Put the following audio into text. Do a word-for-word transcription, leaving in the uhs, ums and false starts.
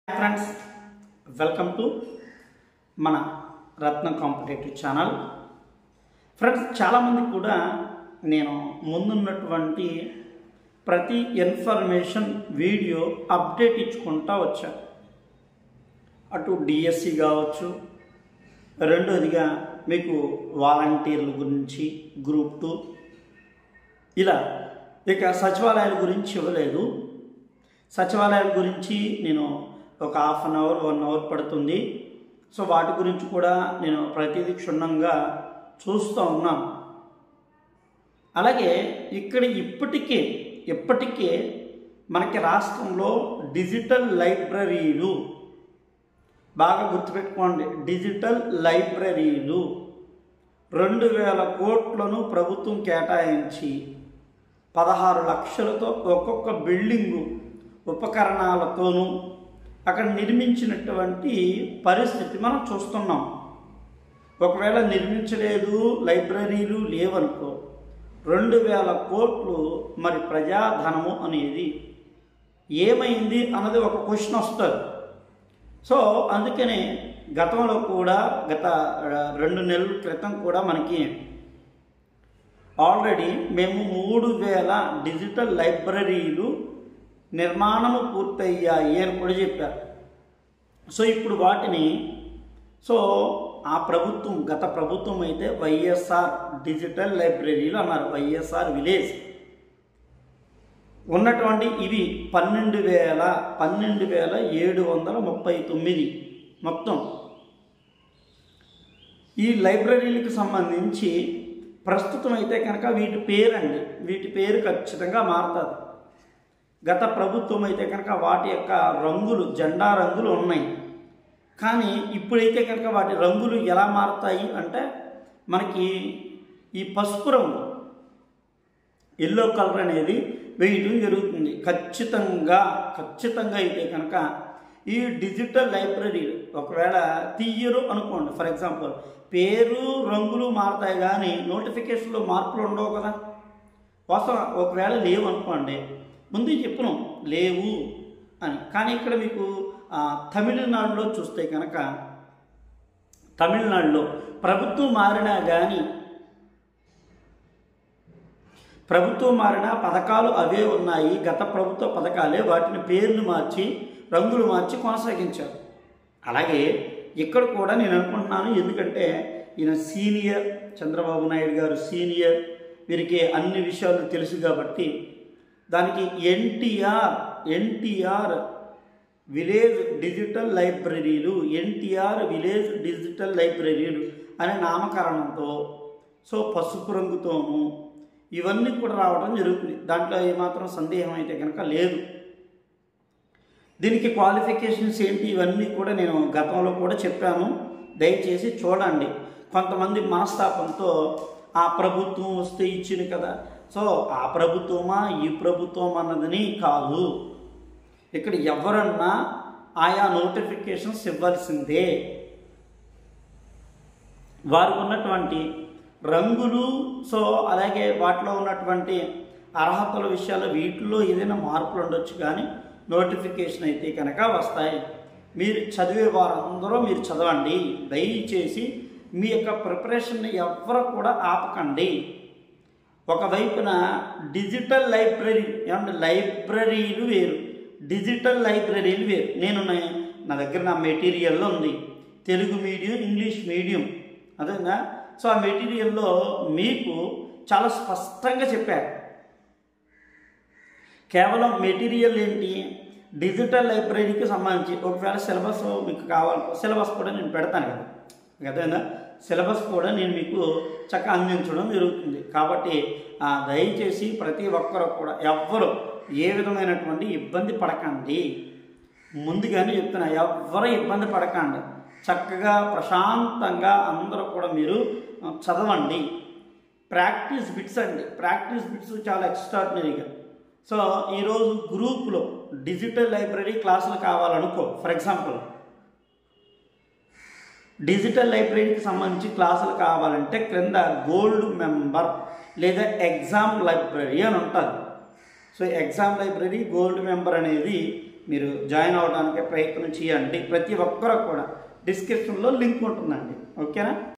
Friends, welcome to మన రత్నం competitive channel. Friends, చాలామంది కూడా నేను ముందున్నటువంటి ప్రతి ఇన్ఫర్మేషన్ వీడియో అప్డేట్ ఇచ్చుకుంటా వచ్చా. అటు డిఎస్సి కావచ్చు, రెండోదిగా మీకు వాలంటీర్ల గురించి, గ్రూప్ టూ, ఇలా ఇక సచివాలయాల గురించి ఇవ్వలేదు. సచివాలయాల గురించి నేను ఒక half an hour one hour పడుతుంది. సో వాటి గురించి కూడా నేను ప్రతిదీ క్షుణ్ణంగా చూస్తూ ఉన్నాను. అలాగే ఇక్కడ ఇప్పటికే ఇప్పటికే మనకి రాష్ట్రంలో డిజిటల్ లైబ్రరీలు, బాగా గుర్తుపెట్టుకోండి, డిజిటల్ లైబ్రరీలు రెండు వేల కోట్లను ప్రభుత్వం కేటాయించి పదహారు లక్షలతో ఒక్కొక్క బిల్డింగు ఉపకరణాలతోనూ అక్కడ నిర్మించినటువంటి పరిస్థితి మనం చూస్తున్నాం. ఒకవేళ నిర్మించలేదు, లైబ్రరీలు లేవనుకో, రెండు వేల కోట్లు మరి ప్రజాధనము అనేది ఏమైంది అన్నది ఒక క్వశ్చన్ వస్తుంది. సో అందుకనే గతంలో కూడా గత రెండు నెలల క్రితం కూడా మనకి ఆల్రెడీ మేము మూడు వేల డిజిటల్ లైబ్రరీలు నిర్మాణము పూర్తయ్యాయి అని కూడా చెప్పారు. సో ఇప్పుడు వాటిని సో ఆ ప్రభుత్వం, గత ప్రభుత్వం అయితే వైఎస్ఆర్ డిజిటల్ లైబ్రరీలు అన్నారు, వైఎస్ఆర్ విలేజ్ ఉన్నటువంటి ఇవి పన్నెండు వేల పన్నెండు వేల ఏడు వందల ముప్పై తొమ్మిది మొత్తం ఈ లైబ్రరీలకు సంబంధించి ప్రస్తుతం అయితే కనుక వీటి పేరు అండి వీటి పేరు ఖచ్చితంగా మారుతుంది. గత ప్రభుత్వం అయితే కనుక వాటి యొక్క రంగులు, జెండా రంగులు ఉన్నాయి. కానీ ఇప్పుడైతే కనుక వాటి రంగులు ఎలా మారుతాయి అంటే మనకి ఈ పసుపు రంగు, ఎల్లో కలర్ అనేది వేయడం జరుగుతుంది. ఖచ్చితంగా ఖచ్చితంగా అయితే కనుక ఈ డిజిటల్ లైబ్రరీలు ఒకవేళ తీయరు అనుకోండి, ఫర్ ఎగ్జాంపుల్ పేరు రంగులు మారుతాయి కానీ నోటిఫికేషన్లో మార్పులు ఉండవు కదా. వాస్తవం ఒకవేళ లేవు అనుకోండి, ముందు చెప్పును లేవు అని. కానీ ఇక్కడ మీకు తమిళనాడులో చూస్తే కనుక తమిళనాడులో ప్రభుత్వం మారినా కానీ ప్రభుత్వం మారిన పథకాలు అవే ఉన్నాయి, గత ప్రభుత్వ పథకాలే, వాటిని పేర్లు మార్చి రంగులు మార్చి కొనసాగించారు. అలాగే ఇక్కడ కూడా నేను అనుకుంటున్నాను, ఎందుకంటే ఈయన సీనియర్, చంద్రబాబు నాయుడు గారు సీనియర్, వీరికి అన్ని విషయాలు తెలుసు కాబట్టి దానికి ఎన్టీఆర్ ఎన్టీఆర్ విలేజ్ డిజిటల్ లైబ్రరీలు ఎన్టీఆర్ విలేజ్ డిజిటల్ లైబ్రరీలు అనే నామకరణంతో సో పసుపు రంగుతోనూ ఇవన్నీ కూడా రావడం జరుగుతుంది. దాంట్లో ఏమాత్రం సందేహం అయితే కనుక లేదు. దీనికి క్వాలిఫికేషన్స్ ఏంటి ఇవన్నీ కూడా నేను గతంలో కూడా చెప్పాను, దయచేసి చూడండి. కొంతమంది మనస్తాపంతో ఆ ప్రభుత్వం వస్తే ఇచ్చింది కదా, సో ఆ ప్రభుత్వమా ఈ ప్రభుత్వం అన్నదని కాదు. ఇక్కడ ఎవరన్నా ఆయా నోటిఫికేషన్స్ ఇవ్వాల్సిందే. వారికి ఉన్నటువంటి రంగులు, సో అలాగే వాటిలో ఉన్నటువంటి అర్హతల విషయాలు వీటిలో ఏదైనా మార్పులు ఉండొచ్చు, కానీ నోటిఫికేషన్ అయితే కనుక వస్తాయి. మీరు చదివే వారందరూ మీరు చదవండి. దయచేసి మీ యొక్క ప్రిపరేషన్ని ఎవరు కూడా ఆపకండి. ఒకవైపున డిజిటల్ లైబ్రరీ, ఏమంటే లైబ్రరీలు వేరు, డిజిటల్ లైబ్రరీలు వేరు. నేను నా దగ్గర నా మెటీరియల్లో ఉంది, తెలుగు మీడియం, ఇంగ్లీష్ మీడియం, అదేనా. సో ఆ మెటీరియల్లో మీకు చాలా స్పష్టంగా చెప్పారు. కేవలం మెటీరియల్ ఏంటి, డిజిటల్ లైబ్రరీకి సంబంధించి ఒకవేళ సిలబస్ మీకు కావాలి, సిలబస్ కూడా నేను పెడతాను కదా, అదేనా. సిలబస్ కూడా నేను మీకు చక్కగా అందించడం జరుగుతుంది. కాబట్టి దయచేసి ప్రతి ఒక్కరు కూడా ఎవ్వరు ఏ విధమైనటువంటి ఇబ్బంది పడకండి. ముందుగానే చెప్తున్నా, ఎవ్వరు ఇబ్బంది పడకండి. చక్కగా ప్రశాంతంగా అందరూ కూడా మీరు చదవండి. ప్రాక్టీస్ బిట్స్ అండి, ప్రాక్టీస్ బిట్స్ చాలా ఎక్స్ట్రాడినరీగా. సో ఈరోజు గ్రూపులో డిజిటల్ లైబ్రరీ క్లాసులు కావాలనుకో, ఫర్ ఎగ్జాంపుల్ డిజిటల్ లైబ్రరీకి సంబంధించి క్లాసులు కావాలంటే క్రింద గోల్డ్ మెంబర్ లేదా ఎగ్జామ్ లైబ్రరీ అని ఉంటుంది. So exam library, gold member అనేది మీరు జాయిన్ అవ్వడానికి ప్రయత్నం చేయండి. ప్రతి ఒక్కరు కూడా డిస్క్రిప్షన్లో లింక్ ఉంటుందండి. ఓకేనా?